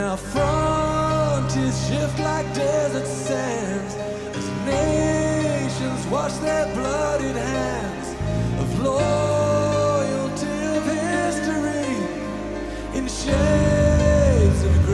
Our frontiers shift like desert sands as nations wash their blood.